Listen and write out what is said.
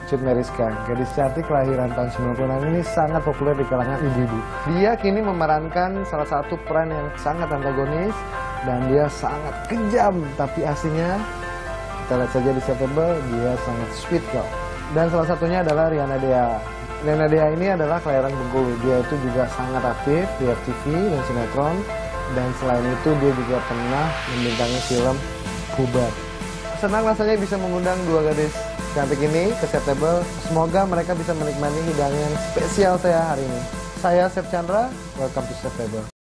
Cut Meyriska, gadis cantik kelahiran tahun 96 ini sangat populer di kalangan ibu-ibu. Dia kini memerankan salah satu peran yang sangat antagonis dan dia sangat kejam, tapi aslinya kita lihat saja di September, dia sangat sweet kok. Dan salah satunya adalah Riana Dea. Riana Dea ini adalah kelahiran Bengkulu. Dia itu juga sangat aktif di FTV dan sinetron. Dan selain itu dia juga pernah membintangi film Puber. Senang rasanya bisa mengundang dua gadis cantik ini ke September. Semoga mereka bisa menikmati hidangan spesial saya hari ini. Saya Sep Chandra, welcome to September.